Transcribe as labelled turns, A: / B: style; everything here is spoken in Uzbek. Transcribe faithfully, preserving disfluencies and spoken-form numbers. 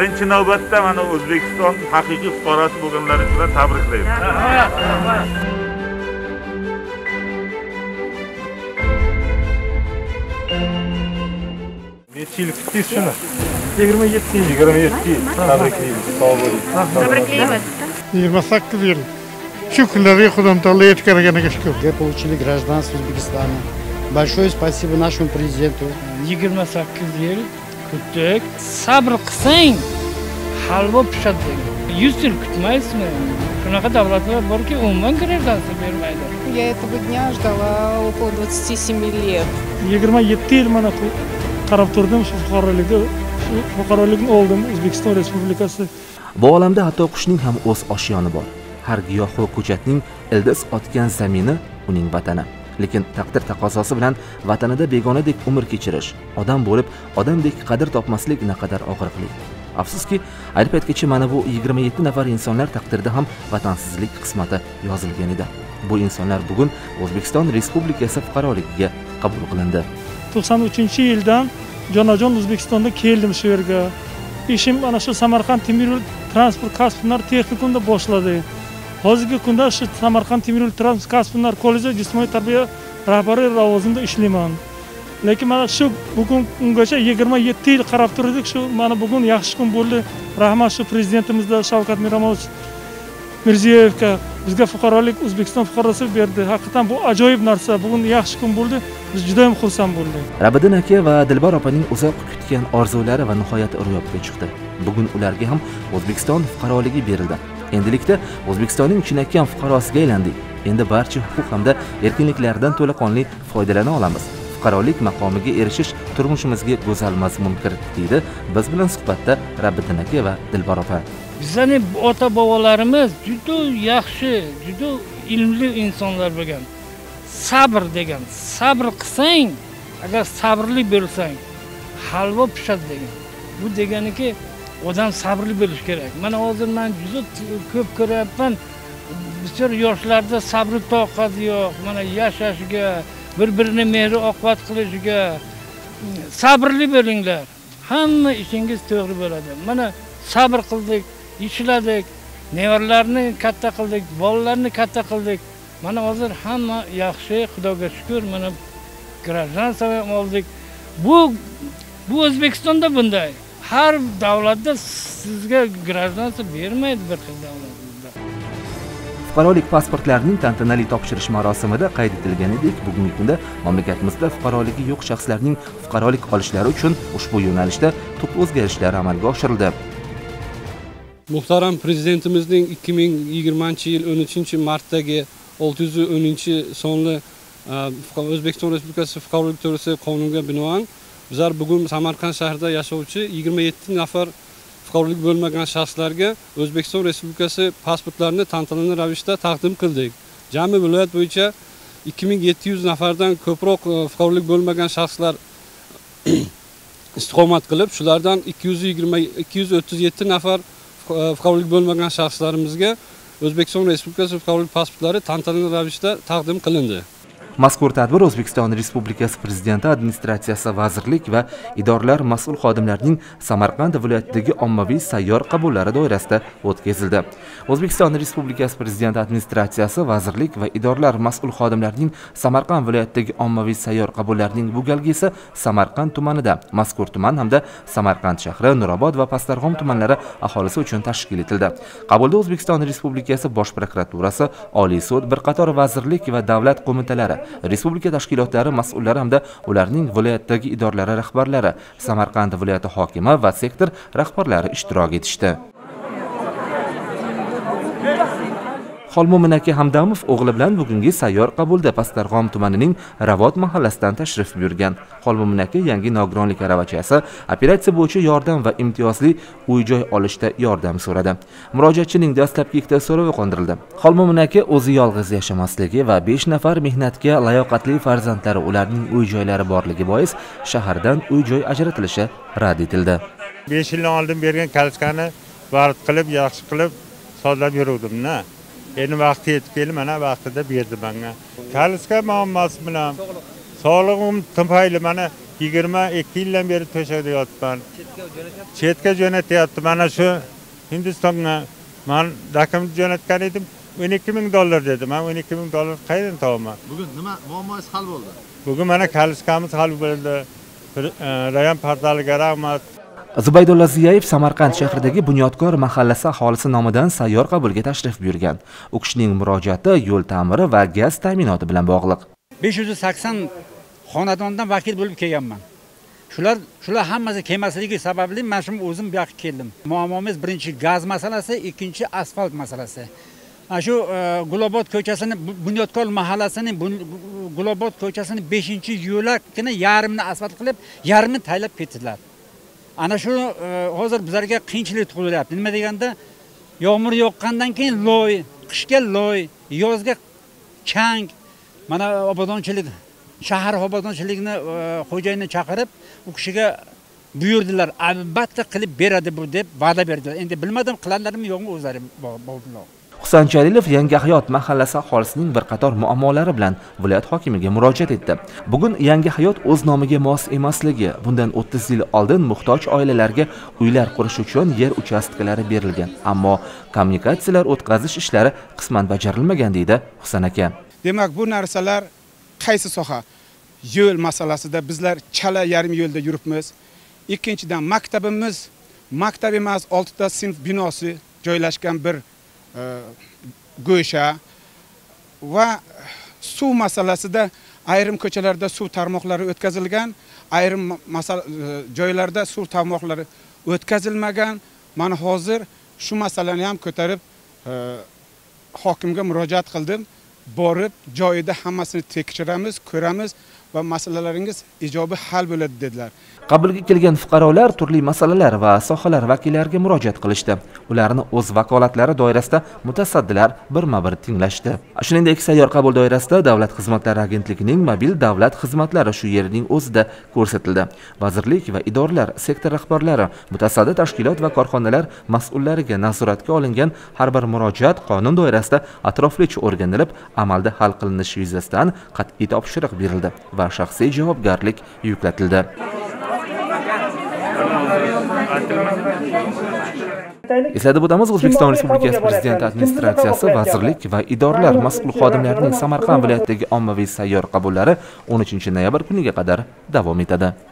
A: birinchi navbatda mana O'zbekiston haqiqiy fuqarosi bo'lganlaringiz bilan tabriklayman.
B: Necha yil kutdingiz shuni? yigirma yetti yil. yigirma yetti yil. Tabriklaymiz. Sog' bo'ling.
C: Tabriklaymiz.
B: yigirma sakkiz yil. Shu kunlarga Xudo taolo yetkazganiga shukr.
D: Где получили гражданство Узбекистана. Большое спасибо нашему президенту.
E: yigirma sakkiz yil kutdik. Sabr qilsang, halvo pishadi. yuz yil kutmaysizmi? Shunaqa davlatlar borki, umuman gражданство bermaydi.
C: Я этого дня ждала около двадцати семи лет.
B: yigirma yetti yil mana qarab turdim shu fuqarolikka, shu fuqarolikni oldim O'zbekiston Respublikasi.
F: Bu olamda hatto qushning ham o'z oshiyoni bor. Har giyoh va ko'chatning ildiz otgan zamini uning vatani. Lekin taqdir taqozosi bilan vatanida begonadek umr kechirish, odam bo'lib, odamdek qadr topmaslik naqadar og'riqli. Afsuski, ayni paytgacha mana bu yigirma yetti nafar insonlar taqdirida ham vatansizlik qismati yozilgan edi. Bu insonlar bugun O'zbekiston Respublikasi fuqaroligiga qabul qilindi.
B: to'qson uchinchi yildan jonajon O'zbekistonda keldim shu yerga. Ishim mana shu Samarqand temir yo'l transport kasb-hunar texnikumida boshladi. Hozirgi kunda shu Samarqand temir yo'l transport kasb-hunar kolleji jismoniy tarbiya rahbari lavozimida ishlayman. Lekin mana shu bugun ungacha yigirma yetti yil qarab turdik, shu mana bugun yaxshi kun bo'ldi. Rahmat shu prezidentimizga Shavkat Miromonovich Mirziyoyevga bizga fuqarolik O'zbekiston fuqarosi berdi. Haqiqatan bu ajoyib narsa. Bugun yaxshi kun bo'ldi. Biz juda ham xursand bo'ldik.
F: Rabiddin aka va Dilbar opaning uzoq kutgan orzulari va nihoyat ro'yobga chiqdi. Bugun ularga ham O'zbekiston fuqaroligi berildi. Endilikda O'zbekistonning chinakam fuqarosiga aylandik. Endi barcha huquq hamda erkinliklardan to'laqonli foydalana olamiz. Fuqarolik maqomiga erishish turmushimizga go'zal mazmun kiritdi deydi biz bilan suhbatda Rabiddin aka va Dilbar opa.
E: Bizning ota bobolarimiz juda yaxshi, juda ilmli insonlar bo'lgan. Sabr degan, sabr qilsang, agar sabrli bo'lsang, halvo pishadi degan. Bu deganiki, odam sabrli bo'lish kerak. Mana hozir men juda ko'p ko'ryapman, bichora yoshlarda sabr toqati yo'q. Mana yashashiga, bir-birini mehr oqibat qilishiga sabrli bo'linglar. Hamma ishingiz to'g'ri bo'ladi. Mana sabr qildik, ishladik, nevarlarni katta qildik, bolalarni katta qildik. Mana hozir hamma yaxshi, Xudoga shukr, mana gражданство oldik. Bu bu O'zbekistonda bunday. Har davlatda sizga gражданство bermaydi bir xil davlatda.
F: Fuqarolik pasportlarining tantanali topshirish marosimida qayd etilganidek, bugungi kunda mamlakatimizda fuqaroligi yo'q shaxslarning fuqarolik olishlari uchun ushbu yo'nalishda tub o'zgarishlar amalga oshirildi.
G: Muhtaram prezidentimizning ikki ming yigirmanchi yil o'n uchinchi martdagi olti yuz o'ninchi sonli O'zbekiston Respublikasi fuqarolik to'g'risida qonuniga binoan bizlar bugun Samarqand shahrida yashovchi yigirma yetti nafar fuqarolik bo'lmagan shaxslarga O'zbekiston Respublikasi pasportlarini tantanali ravishda taqdim qildik. Jami viloyat bo'yicha ikki ming yetti yuz nafardan ko'proq fuqarolik bo'lmagan shaxslar istiqomat qilib, shulardan ikki yuz yigirma ikki yuz o'ttiz yetti nafar fuqarolik bo'lmagan shaxslarimizga O'zbekiston Respublikasi fuqarolik pasportlari tantanali ravishda taqdim qilindi.
F: Mazkur tadbir O'zbekiston Respublikasi Prezidenti administratsiyasi vazirlik va idoralar mas'ul xodimlarining Samarqand viloyatidagi ommaviy sayyor qabullari doirasida o'tkazildi. O'zbekiston Respublikasi Prezidenti administratsiyasi vazirlik va idoralar mas'ul xodimlarining Samarqand viloyatidagi ommaviy sayyor qabullarining bu galgi esa Samarqand tumanida, mazkur tuman hamda Samarqand shahri, Nurobod va Pastdarg'om tumanlari aholisi uchun tashkil etildi. Qabulda O'zbekiston Respublikasi Bosh prokuraturasi, Oliy sud, bir qator vazirlik va davlat qo'mitalari, respublika tashkilotlari mas'ullari hamda ularning viloyatdagi idoralari rahbarlari, Samarqand viloyati hokimi va sektor rahbarlari ishtirok etishdi. Xolmo'min aka Hamdamov o'g'li bilan bugungi sayyor qabulda Pastdarg'om tumanining Ravot mahallasidan tashrif buyurgan. Xolmo'min aka yangi nogironlik aravachasi, operatsiya bo'yicha yordam va imtiyozli uy-joy olishda yordam so'radi. Murojaatchining dastlabki ikkita so'rovi qondirildi. Xolmo'min aka o'zi yolg'iz yashamasligi va besh nafar mehnatga layoqatli farzandlari, ularning uy-joylari borligi bois shahardan uy-joy ajratilishi rad etildi.
A: besh yildan oldin bergan kalitkani vaqt qilib, yaxshi qilib sozlab yuruvdim-na. Endi vaqti yetib keldi, mana vaqtida berdi menga. Kaliska muammosi bilan Sog'lig'im tufayli mana yigirma ikki yildan beri to'shakda yotibman. Chetga jo'natyapti. Mana shu Hindistonga men rakam jo'natgan edim. o'n ikki ming dollar dedi. Men o'n ikki ming dollar qayerdan topaman?
H: Bugun nima muammoingiz hal bo'ldi?
A: Bugun mana kaliskamiz hal bo'ldi. Rayon portaliga rahmat.
F: Zubaydulla Ziyayev Samarqand shahridagi Bunyodkor mahallasi aholisi nomidan sayyor qabulga tashrif buyurgan. U kishining murojaati yo'l ta'miri va gaz ta'minoti bilan bog'liq.
I: besh yuz sakson xonadondan vakil bo'lib kelganman. Shular shular hammasi kelmasligi sababli men shum o'zim bu yoqqa keldim. Muammomiz birinchi gaz masalasi, ikkinchi asfalt masalasi. Shu Gulobod ko'chasini, Bunyodkor mahallasining Gulobod ko'chasini beshinchi yo'lakini yarmini asfalt qilib, yarmini taylab ketdilar. Ana shu hozir bizlarga qiyinchilik tug'ilyapti. Nima deganda, yomg'ir yoqqandan keyin loy, qishga loy, yozga chang. Mana obodonchilik, shahar obodonchilikni xo'jayini chaqirib, u kishiga buyurdilar, albatta qilib beradi bu deb va'da berdilar. Endi bilmadim qilarlarmi yo'qmi o'zlari bor.
F: Husan Jalilov Yangi hayot mahallasi aholisining bir qator muammolari bilan viloyat hokimiga murojaat etdi. Bugun Yangi hayot o'z nomiga mos emasligi, bundan o'ttiz yil oldin muhtoj oilalarga uylar qurish uchun yer uchastkalari berilgan, ammo kommunikatsiyalar o'tkazish ishlari qisman bajarilmagan deydi Husan aka.
J: Demak, bu narsalar qaysi soha? Yo'l masalasida bizlar chala yarim yo'lda yuribmiz. Ikkinchidan maktabimiz, maktab emas, oltita sinf binosi joylashgan bir go'sha va suv masalasida ayrim ko'chalarda suv tarmoqlari o'tkazilgan, ayrim joylarda suv tarmoqlari o'tkazilmagan. Mana hozir shu masalani ham ko'tarib hokimga murojaat qildim. Borib joyida hammasini tekshiramiz, ko'ramiz va masalalaringiz ijobiy hal bo'ladi dedilar.
F: Qabulga kelgan fuqarolar turli masalalar va sohalar vakillariga murojaat qilishdi. Ularni o'z vakolatlari doirasida mutasaddilar birma-bir tinglashdi. Shuningdek, sayyor qabul doirasida Davlat xizmatlari agentligining mobil davlat xizmatlari shu yerning o'zida ko'rsatildi. Vazirlik va idoralar, sektor rahbarlari, mutasaddi tashkilot va korxonalar mas'ullariga nazoratga olingan har bir murojaat qonun doirasida atroflicha o'rganilib, amalda hal qilinishi yuzasidan qat'iy topshiriq berildi va shaxsiy javobgarlik yuklatildi. Eslatib o'tamiz, O'zbekiston Respublikasi Prezidenti administratsiyasi, vazirlik va idoralar mas'ul xodimlarining Samarqand viloyatidagi ommaviy sayyor qabullari o'n uchinchi noyabr kuniga qadar davom etadi.